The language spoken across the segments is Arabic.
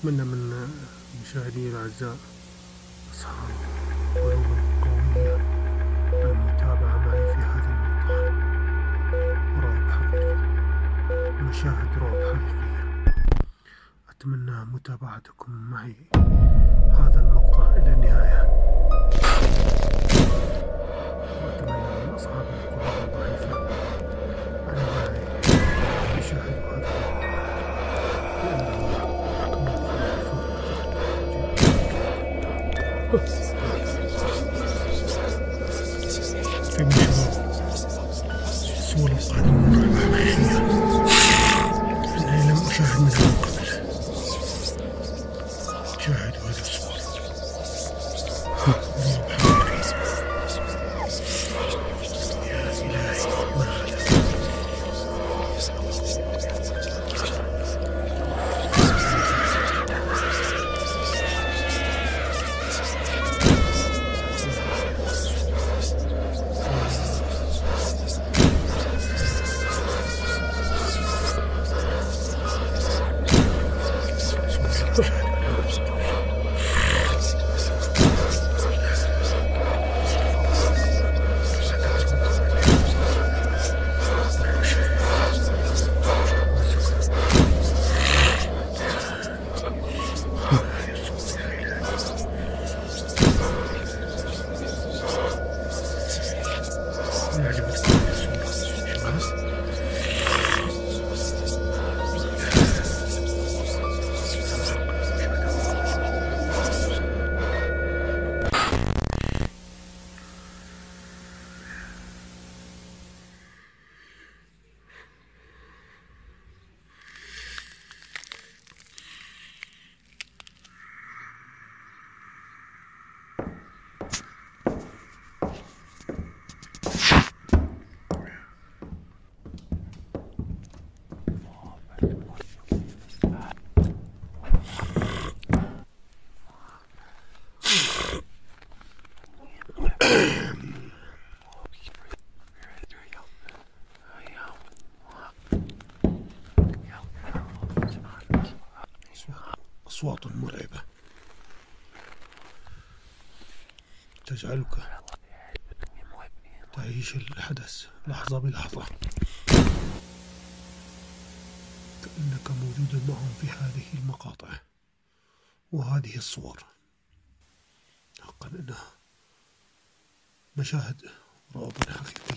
أتمنى من مشاهدي الأعزاء أصحاب قلوب قوية المتابعة معي في هذا المقطع. رعب حقيقي، مشاهد رعب حقيقية. أتمنى متابعتكم معي هذا المقطع إلى النهاية، وأتمنى من أصحاب القلوب الضعيفة أن لا يشاهدوا هذا في مشروع الصورة القادمة الحقيقية أنني لم أشاهد منها من قبل. شاهدوا هذه الصور، رعب حقيقي. يا إلهي ما هذا؟ أصوات مرعبة تجعلك تعيش الحدث لحظة بلحظة، كأنك موجود معهم في هذه المقاطع وهذه الصور. حقا إنها مشاهد رعب حقيقي.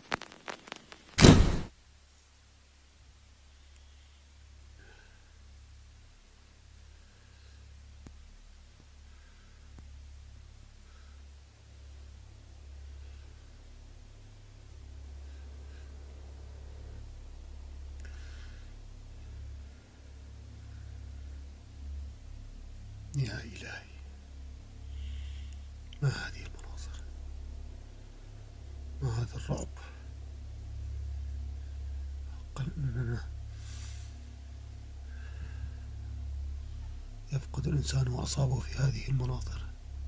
يا إلهي ما هذه المناظر؟ ما هذا الرعب؟ حقا إننا يفقد الإنسان أعصابه في هذه المناظر.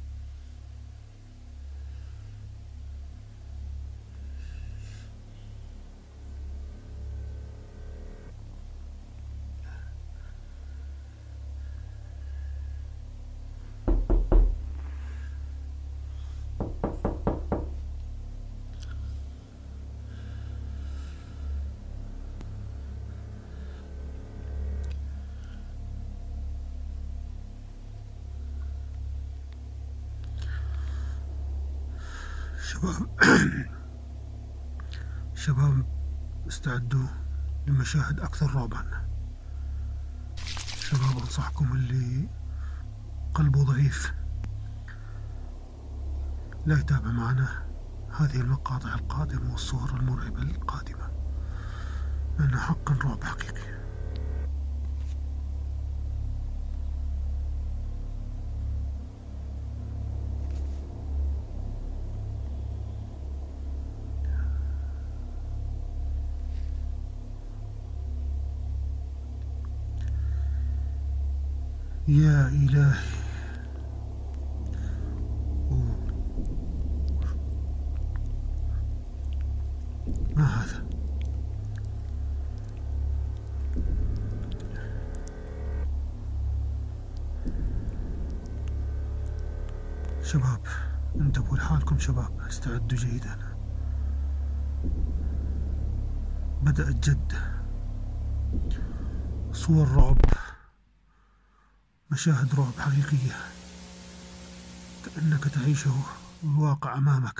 شباب استعدوا لمشاهد أكثر رعبا. شباب أنصحكم اللي قلبه ضعيف لا يتابع معنا هذه المقاطع القادمة والصور المرعبة القادمة، لأنها حقا رعب حقيقي. يا إلهي ما هذا؟ شباب انتبهوا لحالكم شباب، استعدوا جيدا. بدأ الجد. صور رعب، مشاهد رعب حقيقية، كأنك تعيشه الواقع أمامك.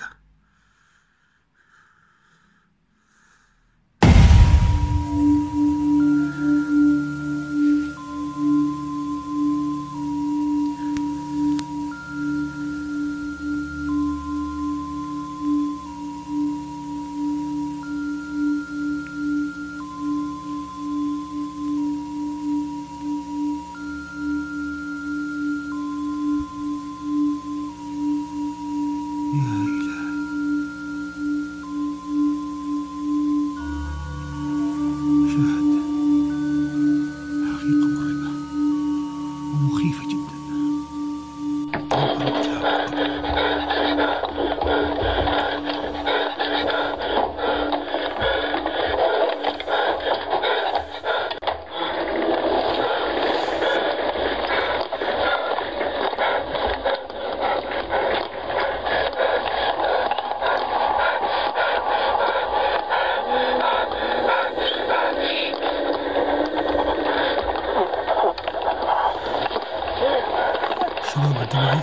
شباب انتم معي؟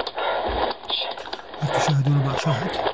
هل تشاهدون ما أشاهد؟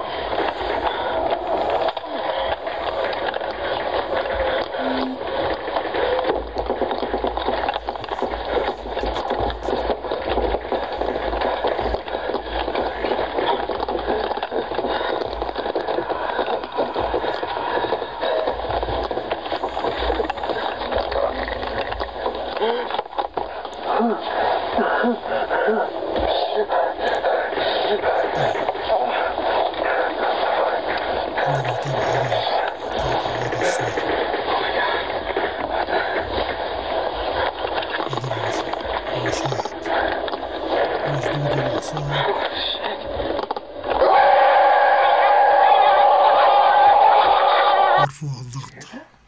مرفوع الضغط،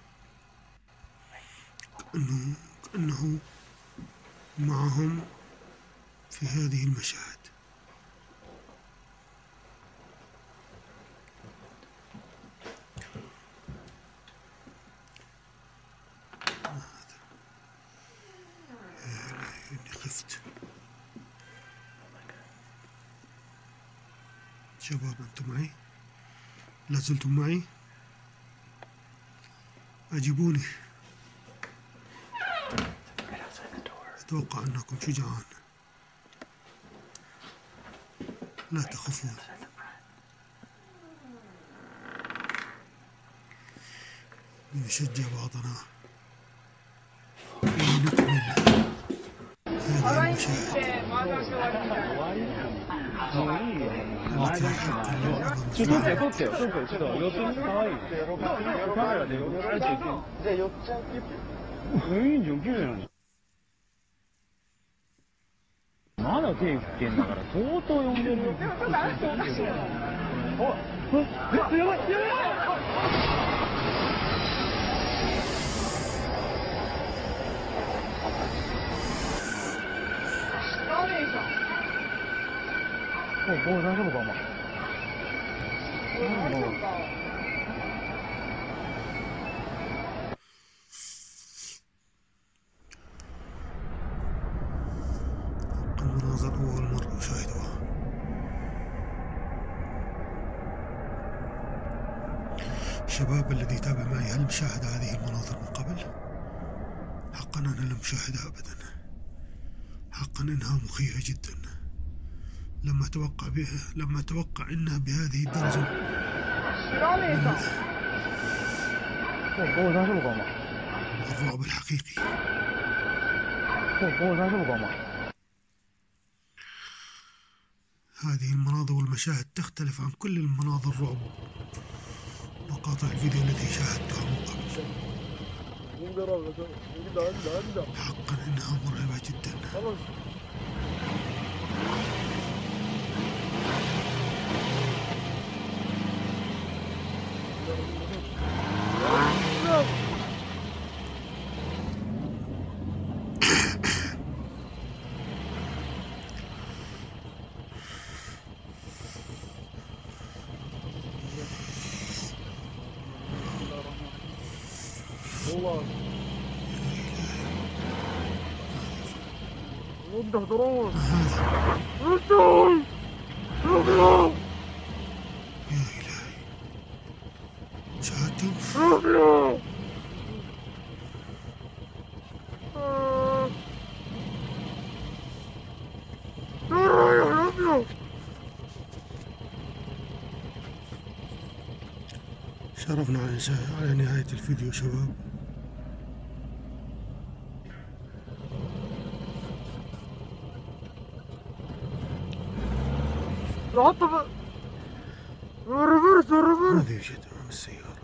كأنه معهم في هذه المشاهد. إني خفت. شباب أنتم معي؟ لا زلتم معي؟ أجيبوني. أتوقع أنكم شجعان، لا تخافون. نشجع بعضنا ونكمل هذه المشاهد التي حقا まだ手振ってんだから相当呼んでるよ。おい、やばいやばい。おい大丈夫かお前。大丈夫か。 المناظر أول مرة أشاهدها. الشباب الذي يتابع معي هل شاهد هذه المناظر من قبل؟ حقا أنا لم أشاهدها أبدا. حقا إنها مخيفة جدا. لم أتوقع إنها بهذه الدرجة. الرعب الحقيقي. هذه المناظر والمشاهد تختلف عن كل المناظر الرعب مقاطع الفيديو التي شاهدتها من قبل. حقا إنها مرعبة جدا. والله. وده ضروري. هذا يا إلهي شاهدتم؟ شرفنا على نهاية الفيديو شباب. ماذا يوجد أمام السيارة؟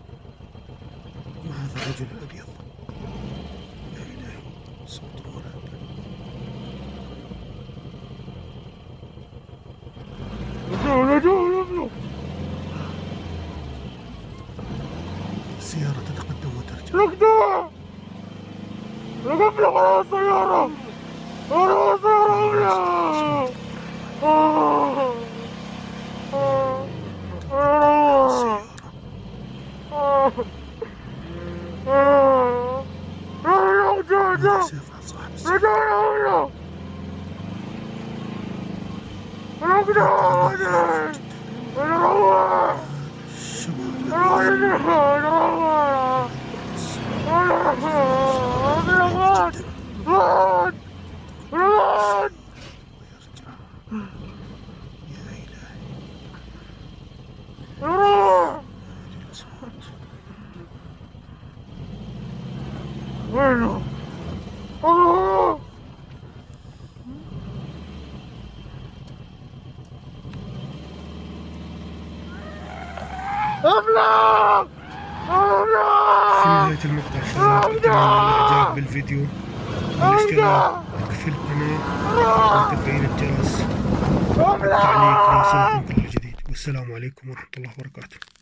ما هذا الرجل الأبيض؟ يا إلهي صوت مرعب. السيارة تتقدم وترجع. ركبنا على السيارة. على السيارة. سيفعل صاحب السيارة. وينه؟ ابلغ! في نهاية المقطع شباب أتمنى الإعجاب بالفيديو والاشتراك في القناة وتفعيل الجرس والتعليق ليصلكم كل جديد. والسلام عليكم ورحمة الله وبركاته.